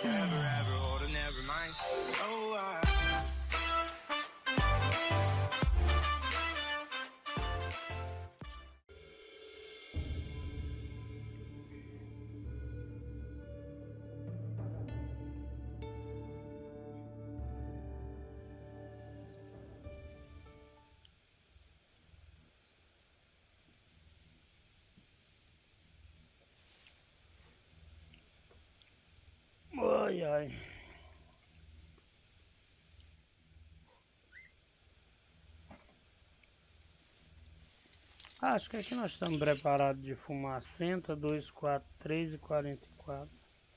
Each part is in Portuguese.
Never ever hold it, never mind. Oh, Ai, ai. Acho que aqui nós estamos preparados de fumacenta, 2, 4, 3 e 44.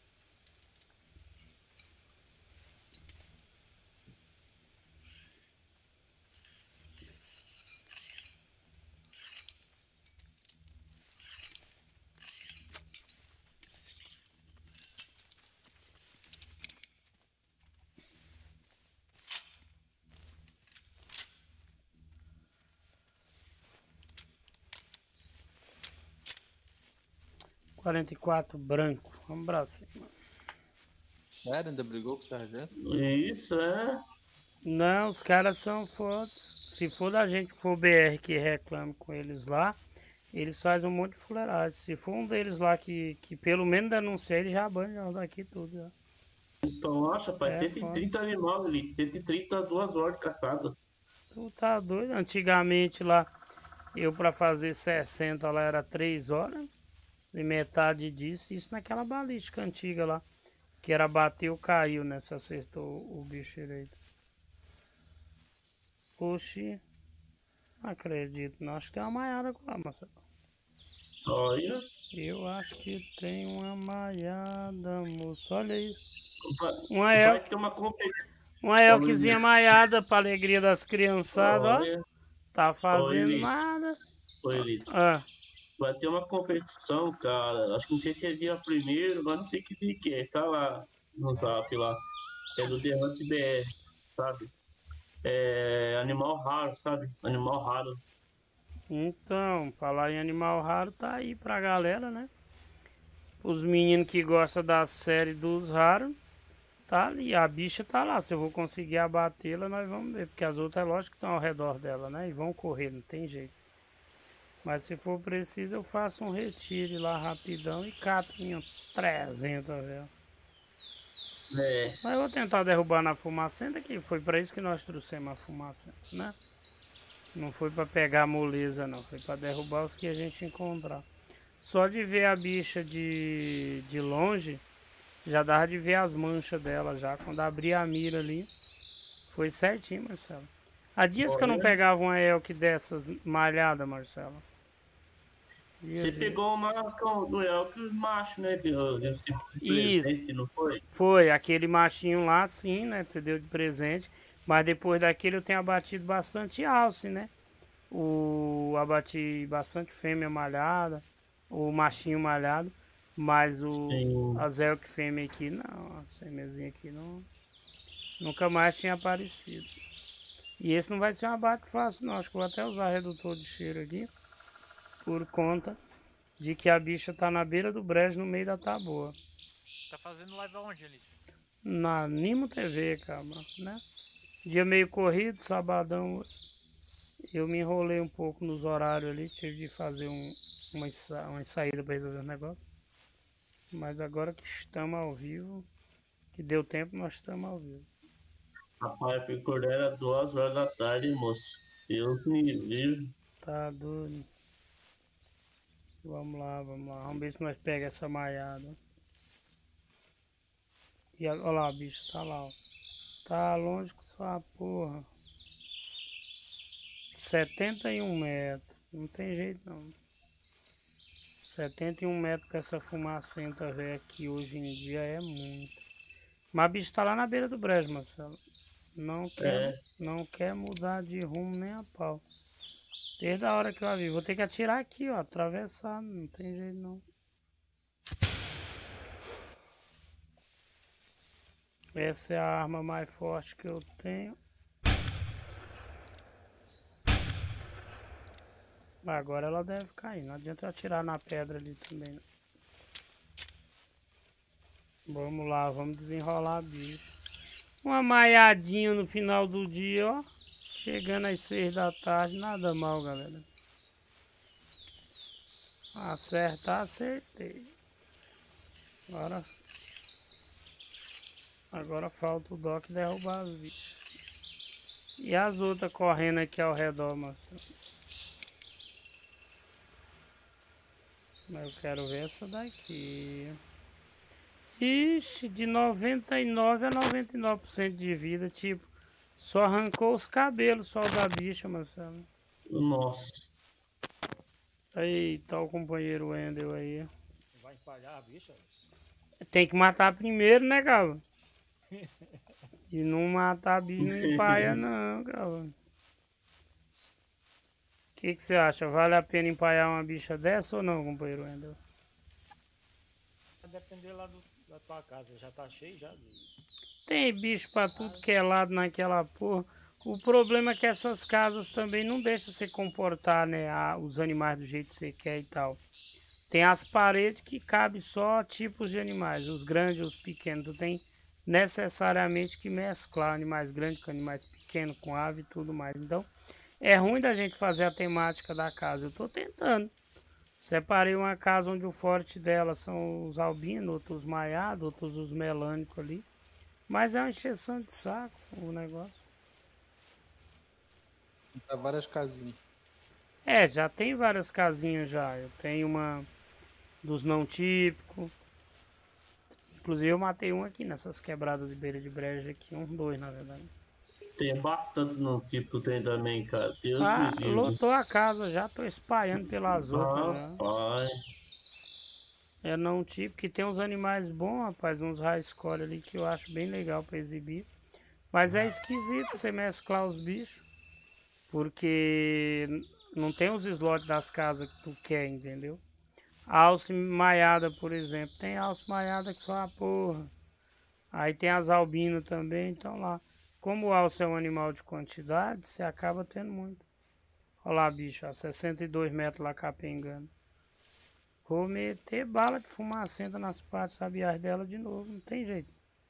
Quarenta e quatro branco. Vamos pra cima. Sério, ainda brigou com o sargento? Isso, é. Não, os caras são fotos. Se for da gente que for BR que reclama com eles lá, eles fazem um monte de fuleiragem. Se for um deles lá que pelo menos denunciar, ele já banha daqui tudo. Já. Então, nossa, pai, É, 130 animais ali, 130 2 horas de caçada. Tu tá doido? Antigamente lá, eu pra fazer 60 lá era 3 horas. E metade disso, isso naquela balística antiga lá. Que era bateu, caiu, né? Se acertou o bicho direito. Oxi, não acredito, não. Acho que tem uma maiada lá, Marcelo. Olha, Eu acho que tem uma maiada, moço. Olha isso. vai ter uma competição. Uma elquezinha maiada pra alegria das criançadas, ó. Olha, Tá fazendo Elite. nada. Oi, Elite. Ah, Vai ter uma competição, cara. Acho que não sei se é dia primeiro, mas não sei que dia que é. Tá lá no zap lá. É do The Hunt BR, sabe? É animal raro, sabe? Animal raro. então, falar em animal raro tá aí pra galera, né? Os meninos que gostam da série dos raros, tá ali. A bicha tá lá. Se eu vou conseguir abatê-la, nós vamos ver. Porque as outras, é lógico que estão ao redor dela, né? E vão correr, não tem jeito. Mas se for preciso, eu faço um retiro lá rapidão e cato minha 300, velho. É. Mas eu vou tentar derrubar na fumacenta, que foi pra isso que nós trouxemos a fumacenta, né? Não foi pra pegar a moleza, não. Foi pra derrubar os que a gente encontrar. Só de ver a bicha de longe, já dava de ver as manchas dela já. Quando abri a mira ali, foi certinho, Marcelo. Há dias que eu não pegava uma elk dessas malhada, Marcelo. Você pegou uma do elk macho, né? Desse tipo de presente, Isso. não foi? Foi, aquele machinho lá, sim, né? Você deu de presente. Mas depois daquele eu tenho abatido bastante alce, né? Abati bastante fêmea malhada, o machinho malhado. Mas as elk fêmea aqui, não. A fêmeazinha aqui não. Nunca mais tinha aparecido. E esse não vai ser um abate fácil, não. Acho que vou até usar redutor de cheiro aqui. Por conta de que a bicha tá na beira do brejo, no meio da taboa. Tá fazendo live aonde, ali? Na Nimo TV, cara, né? Dia meio corrido, sabadão. Eu me enrolei um pouco nos horários ali, tive de fazer uma saída para resolver o negócio. Mas agora que estamos ao vivo, que deu tempo, nós estamos ao vivo. Rapaz, eu acordei era 2 horas da tarde, moço. Deus me livre. Tá doido. Vamos lá, vamos lá. Vamos ver se nós pegamos essa maiada. E olha lá, o bicho tá lá, ó. Tá longe com sua porra. 71 metros. Não tem jeito não. 71 metros com essa fumacenta velha aqui hoje em dia é muito. Mas a bicha tá lá na beira do brejo, Marcelo. Não quer mudar de rumo nem a pau. Desde a hora que eu vi. Vou ter que atirar aqui, ó. Atravessar. Não tem jeito não. Essa é a arma mais forte que eu tenho. Agora ela deve cair. Não adianta eu atirar na pedra ali também. Não. Vamos lá, vamos desenrolar bicho. Uma maiadinha no final do dia, ó. Chegando às 6 da tarde, nada mal, galera. Acertar, acertei. Agora falta o Doc derrubar os bichos. E as outras correndo aqui ao redor, Marcelo. Mas eu quero ver essa daqui. Ixi, de 99 a 99% de vida, tipo, só arrancou os cabelos só da bicha, Marcelo. Nossa. Eita, o companheiro Wendel aí. Vai espalhar a bicha? Tem que matar primeiro, né, cara? E não matar a bicha não empaia não, cara. O que você acha? Vale a pena empaiar uma bicha dessa ou não, companheiro Wendel? Vai depender lá da tua casa, já tá cheio já. Tem bicho pra tudo que é lado naquela porra. O problema é que essas casas também não deixam você comportar, né, os animais do jeito que você quer e tal. Tem as paredes que cabe só tipos de animais, os grandes e os pequenos. Tu tem necessariamente que mesclar animais grandes com animais pequenos, com ave e tudo mais. Então, é ruim da gente fazer a temática da casa. Eu tô tentando. Separei uma casa onde o forte dela são os albinos, outros os maiados, outros os melânicos ali. Mas é uma encheção de saco o negócio. Tá várias casinhas. É, já tem várias casinhas já. Eu tenho uma dos não típicos. Inclusive eu matei um aqui nessas quebradas de beira de breja aqui. Dois na verdade. Tem bastante no tipo tem também, cara. Deus Ah, me livre. lotou a casa, já tô espalhando pelas outras. Já. Rapaz. É não típico, que tem uns animais bons, rapaz. Uns high score ali que eu acho bem legal pra exibir. Mas é esquisito você mesclar os bichos. Porque não tem os slots das casas que tu quer, entendeu? Alce maiada, por exemplo. Tem alce maiada que só a porra. Aí tem as albinas também, então lá. Como o alce é um animal de quantidade, você acaba tendo muito. Olha lá, bicho, ó, 62 metros lá capengando. Vou meter bala de fumacenta nas partes rabiais dela de novo, não tem jeito.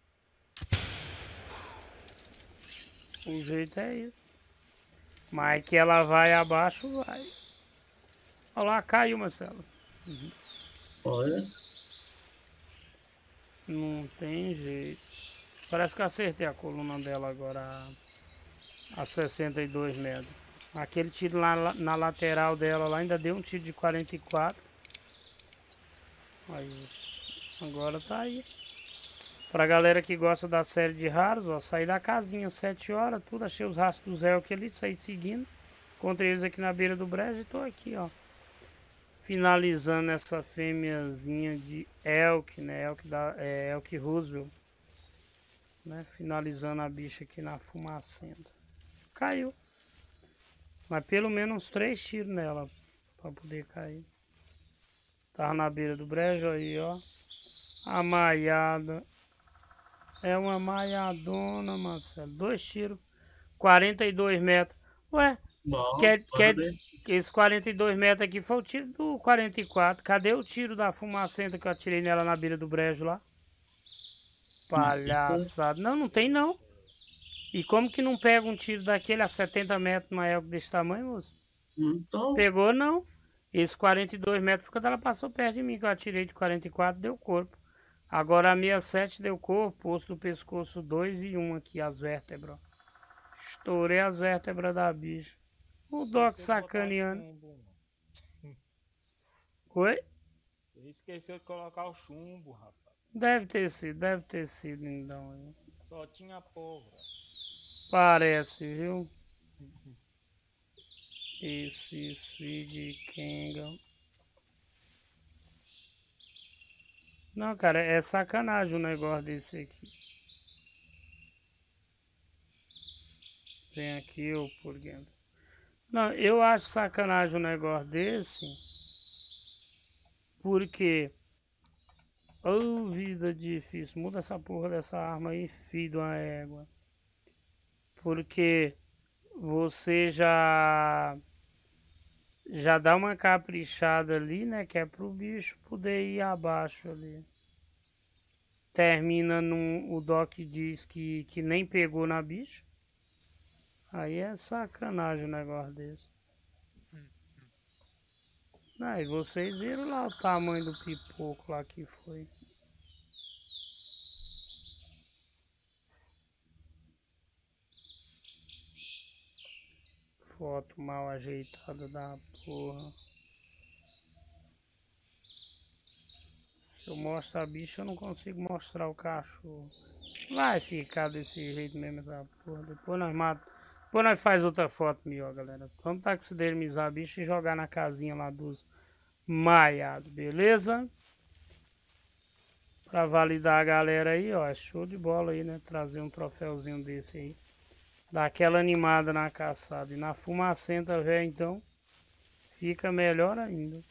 O jeito é isso. Mas que ela vai abaixo, vai. Olha lá, caiu, Marcelo. Olha. Não tem jeito. Parece que eu acertei a coluna dela agora a 62 metros. Aquele tiro lá na lateral dela lá ainda deu um tiro de 44. Aí, agora tá aí. Pra galera que gosta da série de raros, ó, saí da casinha 7 horas, tudo, achei os rastros dos elk ali, saí seguindo. Encontrei eles aqui na beira do brejo e tô aqui, ó. Finalizando essa fêmeazinha de elk, né? Elk Roosevelt. Né? Finalizando a bicha aqui na fumacenta. Caiu. Mas pelo menos uns 3 tiros nela pra poder cair. Tava na beira do brejo aí, ó. A maiada. É uma maiadona, Marcelo. 2 tiros. 42 metros. Ué, Bom, esse 42 metros aqui foi o tiro do 44. Cadê o tiro da fumacenta que eu atirei nela na beira do brejo lá? Palhaçada. Não, não tem não. E como que não pega um tiro daquele a 70 metros maior desse tamanho, moço? então, Pegou não. Esse 42 metros foi quando ela passou perto de mim, que eu atirei de 44, deu corpo. Agora a 67 deu corpo, osso do pescoço 2 e 1 aqui, as vértebras. Estourei as vértebras da bicha. O Doc sacaneando. Oi? Ele esqueceu de colocar o chumbo, rapaz. Deve ter sido então. Só tinha pólvora. Parece, viu? Esse Speed Kenga. Não, cara, é sacanagem o negócio desse aqui. Vem aqui, ô purguento. Não, eu acho sacanagem o negócio desse. Porque... Ô, vida difícil. Muda essa porra dessa arma aí, filho de uma égua. Porque você já dá uma caprichada ali, né? Que é pro bicho poder ir abaixo ali. termina num... O Doc diz que nem pegou na bicha. Aí é sacanagem um negócio desse. Aí vocês viram lá o tamanho do pipoco lá que foi. Foto mal ajeitada da porra. Se eu mostrar a bicha, eu não consigo mostrar o cachorro. Vai ficar desse jeito mesmo essa porra. Depois nós matamos. Depois nós faz outra foto melhor, galera. Vamos taxidermizar a bicha e jogar na casinha lá dos maiados, beleza? Pra validar a galera aí, ó. Show de bola aí, né? Trazer um troféuzinho desse aí. Dá aquela animada na caçada. E na fumacenta, velho, então, fica melhor ainda.